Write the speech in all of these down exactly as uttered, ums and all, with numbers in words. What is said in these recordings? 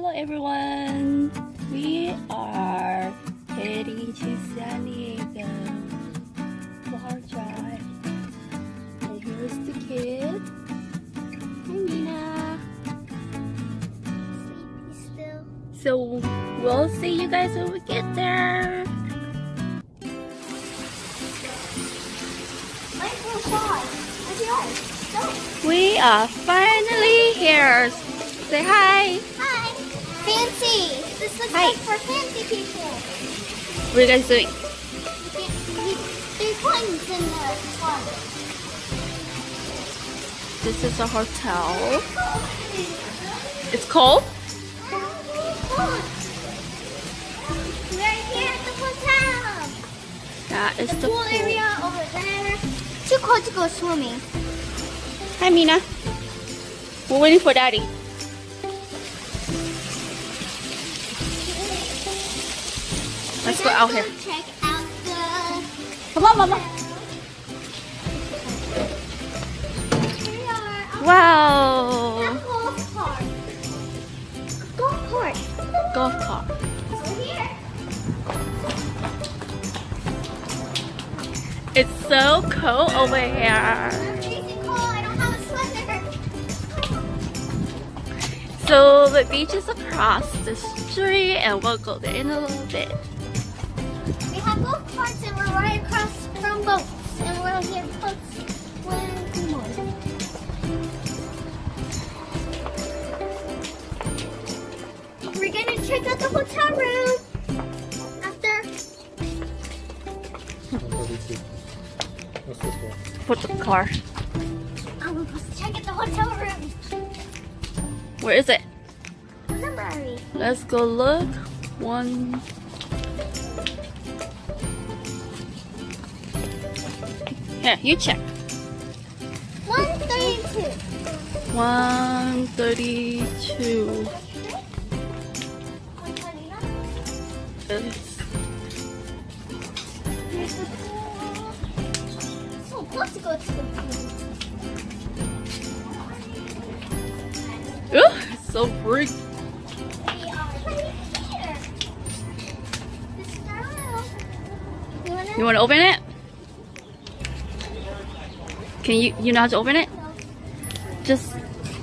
everyone, we are heading to San Diego for our drive. And here's the kid. Marina. Sleepy still. So we'll see you guys when we get there. We are finally here. Say hi. Hi. Fancy. This looks Hi. like for fancy people. What are you guys doing? You can, you, there's coins in the water. This is a hotel. It's cold? We're here at the hotel. That is The the pool pool. area over there. Too cold to go swimming. Hi, Mina. We're waiting for Daddy. Let's go out here. Check out the. Come on, Mama. Here we are. At Wow. golf cart. Golf cart. Golf cart. Over here. It's so cold over here. I'm freezing cold. I don't have a sweater. So the beach is across the street and we'll go there in a little bit. We have golf carts and we're right across from boats. And we'll hear boats when we move. We're gonna check out the hotel room after. What's this one? Put the car. I'm supposed to check out the hotel room. Where is it? What number are we? Let's go look. One. Here, you check. one thirty-two. one thirty-two. one twenty-nine. It's Here's the pool. So close to go to the pool. Ooh, it's so big. We are right here. This girl. You wanna? You want to open it? Can you, you know how to open it? Just,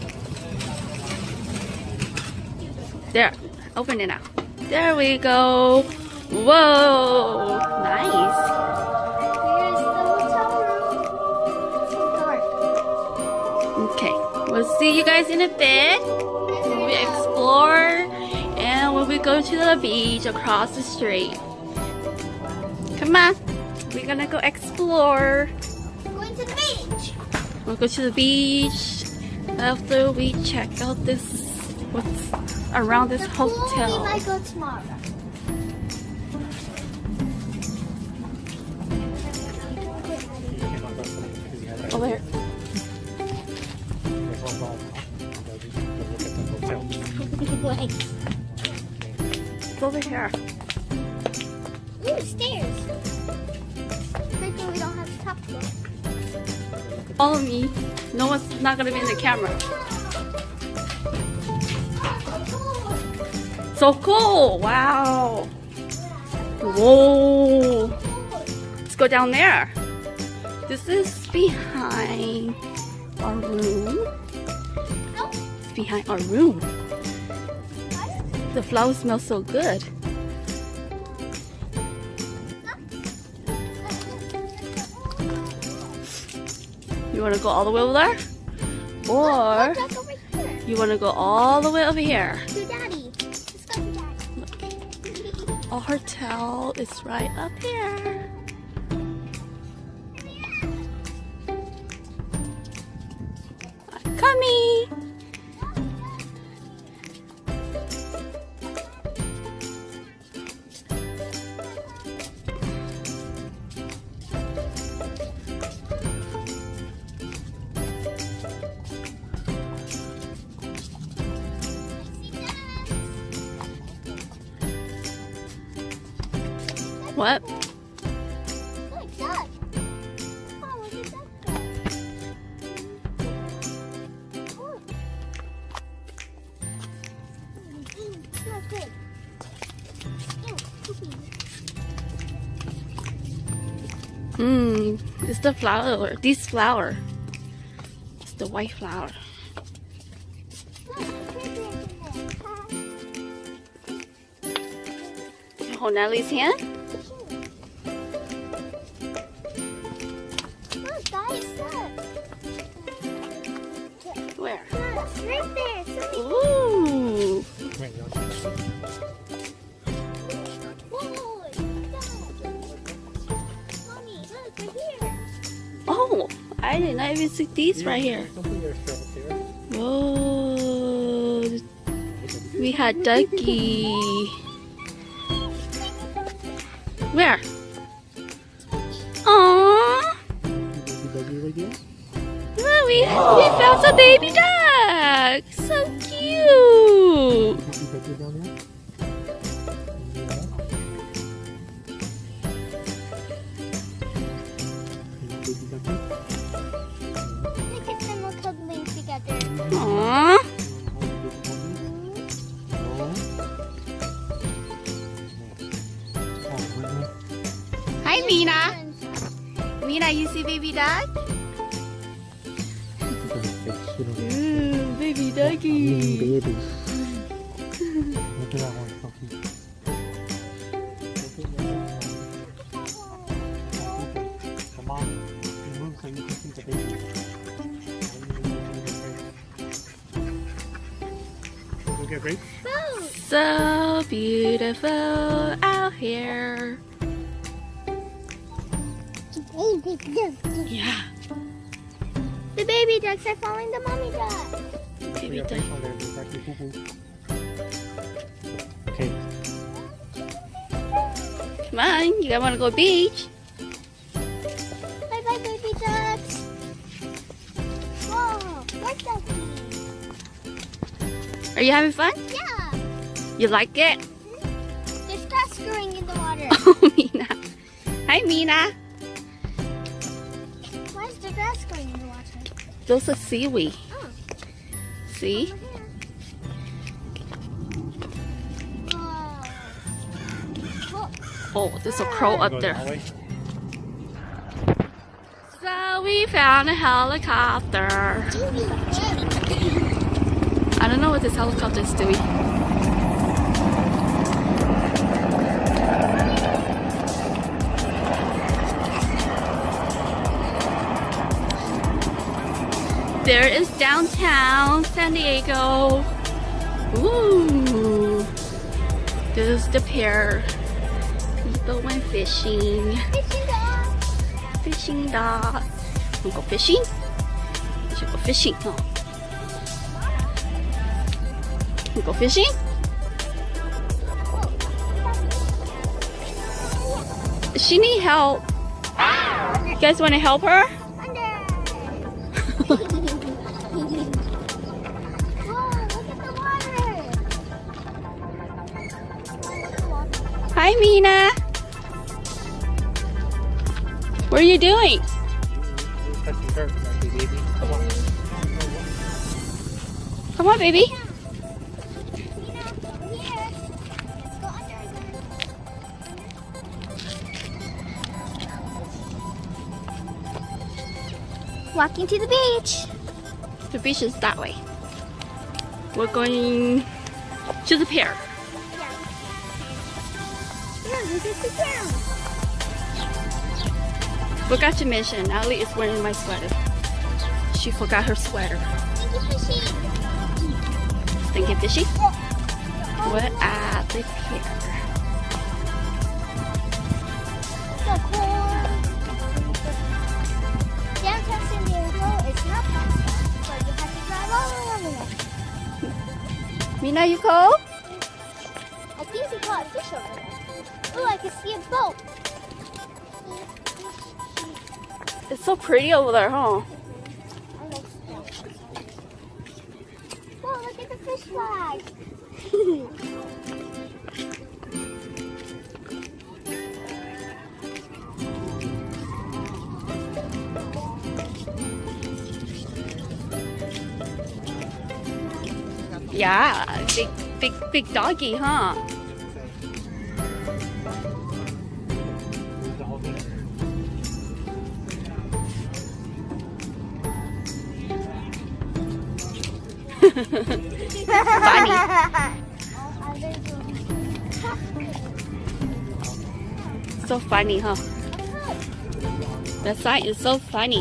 there, open it now. There we go. Whoa, nice. Here's the hotel room. It's so dark. Okay, we'll see you guys in a bit. When we explore and when we go to the beach across the street. Come on, we're gonna go explore. Going to the beach. We'll go to the beach after we check out this, what's around this The pool hotel. we might go tomorrow. Over here. It's over here. Ooh, stairs. Thankfully we don't have the top floor. Follow me. No one's not gonna be in the camera. So cool! Wow! Whoa! Let's go down there. This is behind our room. It's behind our room. The flowers smell so good. You want to go all the way over there? Or Just over here. you want to go all the way over here? To Daddy. Let's go to Daddy. Our hotel is right up here. I'm coming. What? Look, duck. Oh, look at that duck. It's the flower. This flower. It's the white flower. Hold Natalie's hand. Look, guys, look. Where? Look, right there. Something. Ooh. Wait, you Whoa, look. Mommy, look, right here. Oh, I did not even see these right here. Don't put your straws here. Whoa. We had ducky. Where? Aww. Look, we, we found some baby duck. So cute. Look at them all cuddling together. Aww. Hi, Mena. Mena, you see baby duck? Ooh, baby ducky. Baby. Look at that one. So cute. Come on. Move so you can see the baby. Look at Grace. So beautiful out here. Yeah, The baby ducks are following the mommy duck. baby Put duck. your face on there. It's actually poo-poo. Okay. Come on, you guys want to go beach? Bye bye, baby ducks. Whoa, what's that thing? Are you having fun? Yeah, You like it? there's grass growing in the water. Oh, Mena. Hi, Mena. Why is the grass growing in the water? Those are seaweed. Oh, See? over here. Whoa. Oh, there's a crow up Go there. that way. So we found a helicopter. I don't know what this helicopter is doing. There is downtown San Diego. Ooh. There's the pier. People went fishing. Fishing dog. Fishing dog. Wanna go fishing? We should go fishing, huh? Wanna go fishing? Does she need help? You guys want to help her? Under. Whoa, look at the water. Hi, Mena. What are you doing? You're touching dirt, aren't you, baby? Come on. Come on, baby. Here. Let's go under again. Walking to the beach. The beach is that way. We're going to the pier. Yeah, this is the ground. Forgot to mention, Natalie is wearing my sweater. She forgot her sweater. Thank you, fishing. Thinking fishing? We're at the pier. The corn. Downtown San Diego is not that far, but you have to drive all the way. Mena, you cold? I think they caught a fish over there. Oh, I can see a boat. It's so pretty over there, huh? Whoa, look at the fish flag. Yeah, big, big, big doggy, huh? Funny. So funny, huh? The sign is so funny.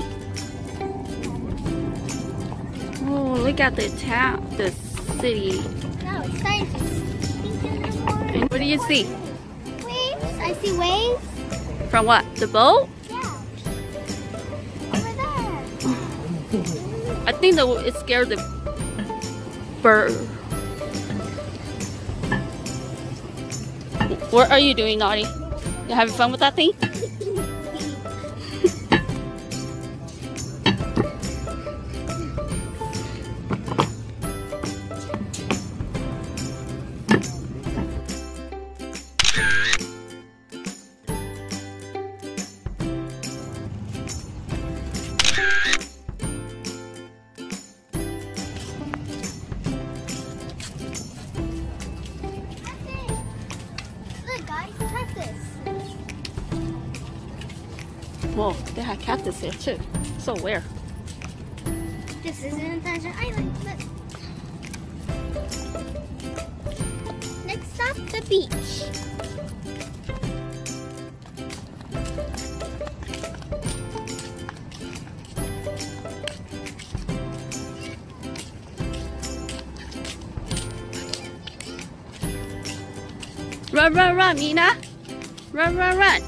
Oh, look at the town, the city. No, it's starting to stink in the water. And what do you see? Waves. I see waves. From what? The boat? Yeah. Over there. I think that it scared the bird. What are you doing, Naughty? You having fun with that thing? Look, guys, cactus. Whoa, they have cactus here too. So where? This is an Attention Island. Look. Next stop, the beach. Run, run, run, Mena! Run, run, run!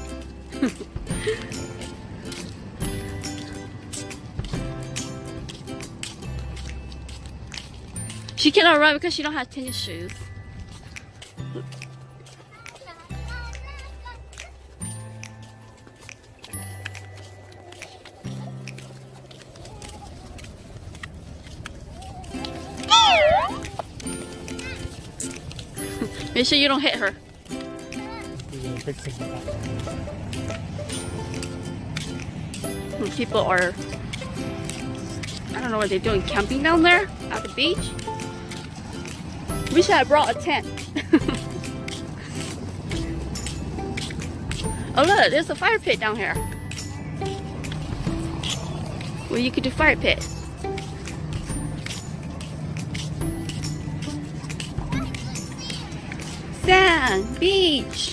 She cannot run because she don't have tennis shoes. Make sure you don't hit her. People are, I don't know what they're doing, camping down there at the beach. Wish I had brought a tent. Oh look, there's a fire pit down here. Well, you could do fire pit. Sand, beach.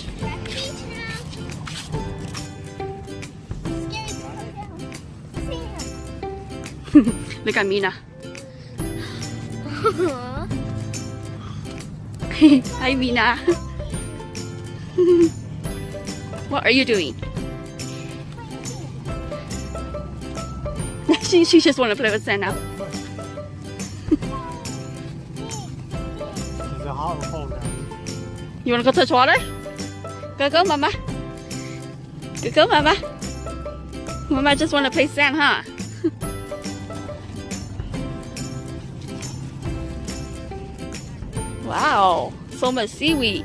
Look at Mena. Hi, Mena. What are you doing? she, she just want to play with sand now. Is it hot or cold now? You want to go touch water? Go, go, Mama. Go, go, Mama. Mama just want to play sand, huh? Wow, so much seaweed.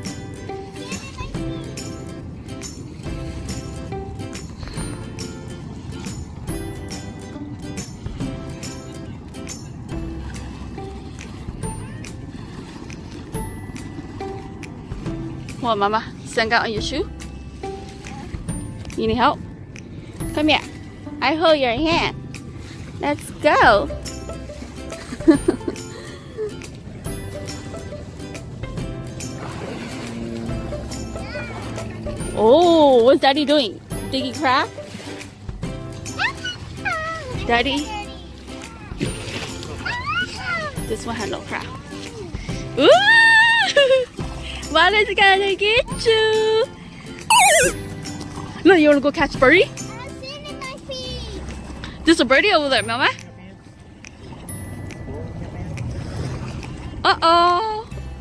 What, Mama? Sand got on your shoe? You need help? Come here. I hold your hand. Let's go. Oh, what's Daddy doing? Digging crab? Daddy? This one had no crab. Ooh! Mama's gonna get you! Look, you wanna go catch birdie? I'm sitting in my feet. There's a birdie over there, Mama. Uh-oh.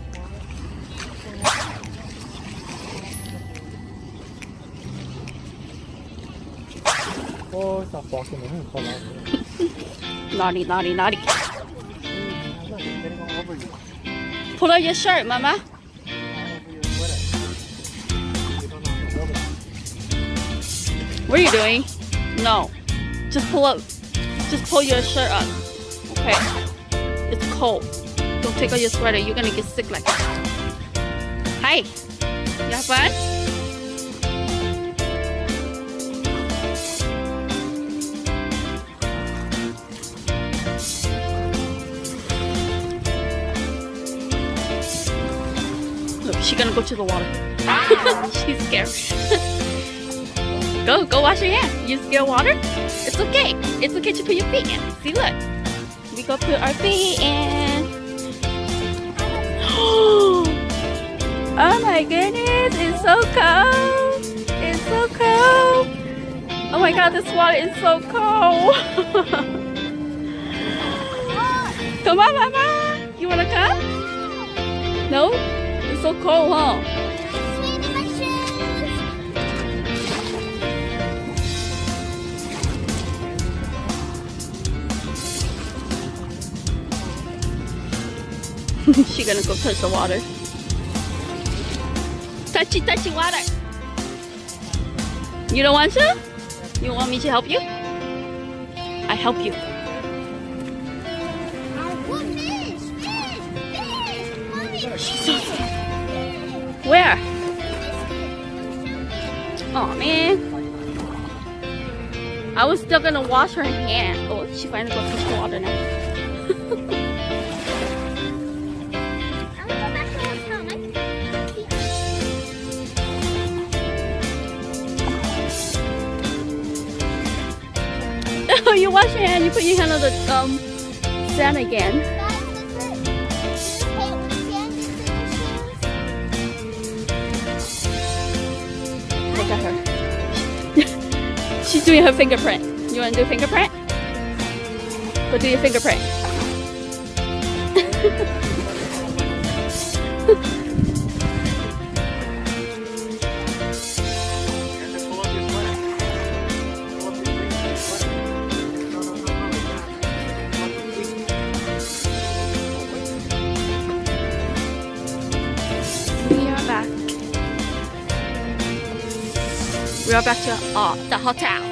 Oh, stop walking in. Fall out. Naughty, naughty, naughty. Look, it's getting all over you. Pull out your shirt, Mama. All over your sweater. You don't know how to hold it. What are you doing? No. Just pull up. Just pull your shirt up. Okay. It's cold. Don't take off your sweater. You're gonna get sick like that. Hi. You have fun? She's gonna go to the water. She's scared. Go, go wash your hands. You scared water? It's okay. It's okay to put your feet in. See, look. We go put our feet in. Oh my goodness, it's so cold. It's so cold. Oh my god, this water is so cold. Come on, Mama. You wanna come? No? It's so cold, huh? She's gonna go touch the water. Touchy, touchy water. You don't want to? You want me to help you? I help you. Fish, fish, fish. Mommy, She's so scared. Where? Oh man. I was still gonna wash her hand. Oh, she finally go touch the water now. Oh, you wash your hand, you put your hand on the um, sand again. Look at her. She's doing her fingerprint. You want to do fingerprint? Go do your fingerprint. We are back to uh, the hotel.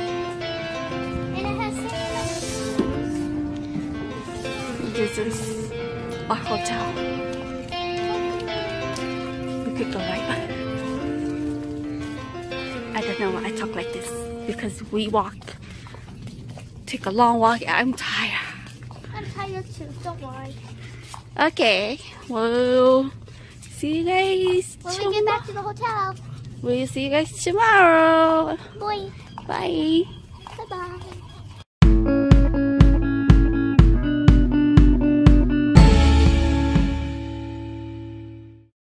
This is our hotel. We could go right back. I don't know why I talk like this. Because we walk. Take a long walk. I'm tired. I'm tired too, don't worry. Okay. Well, see you guys When tomorrow. we get back to the hotel. We'll see you guys tomorrow. Bye. Bye. Bye-bye.